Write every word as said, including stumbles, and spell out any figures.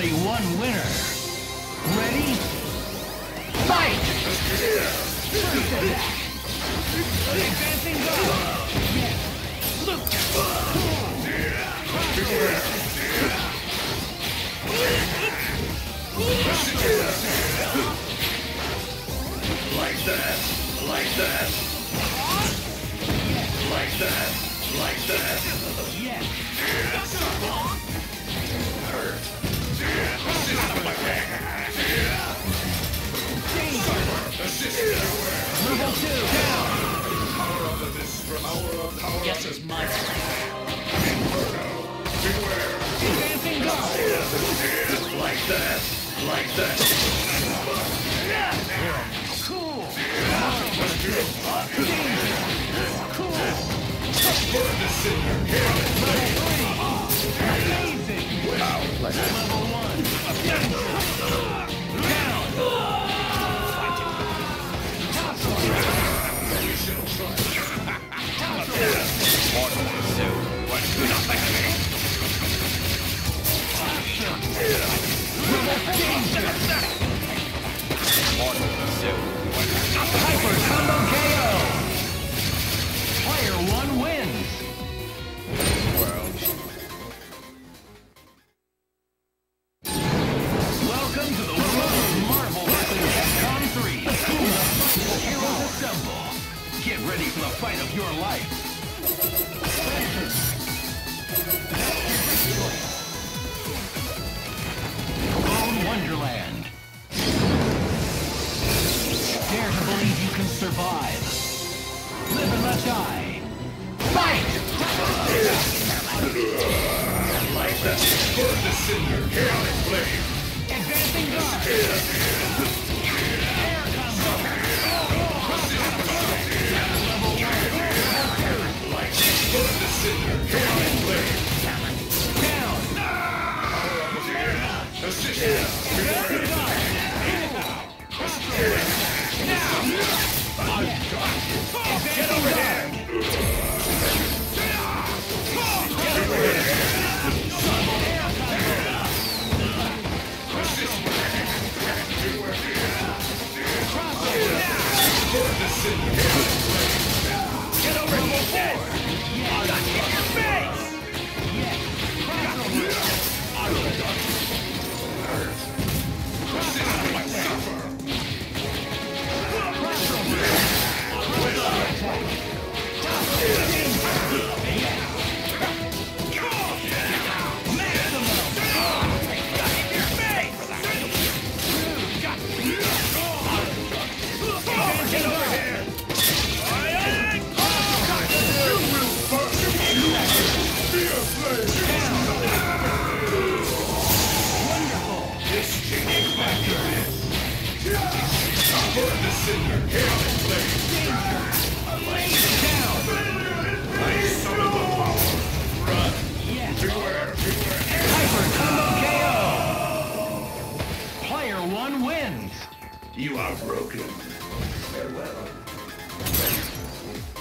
only one winner. Ready? Fight! First attack. Advancing guard. Yes. Look. Like that. Like that. Like that. Like that. Yes. Hurt. Level two. Down. Power of the Vistra. Power of power. Guess it's my turn. Beware. Advancing guard. Like that. Like that. Cool. Cool. Burn the cinder. Amazing. Wow. Level one. Down. Hyper combo K O. Player one wins. Welcome to the world of Marvel versus. Capcom three. Heroes assemble. Get ready for the fight of your life. Bone Wonderland. Dare to believe you can survive. Live and let die. Fight! Like that. Burn the cinder. Chaotic flame. Advancing guard. Air combo. Level one. Like that. Burn the cinder. Chaotic flame. Down. Assist. Advancing guard. Get over here. Get over here. Burn the cinder. Get over here. I'll not hit your face. Yes. Get over here. Be a slave. Wonderful. This chicken factor is. Burn the cinder. Chaotic flame. Down. I summon the power. Run. Yes. Beware. Beware. Hyper combo K O. Player one wins. You are broken. Farewell.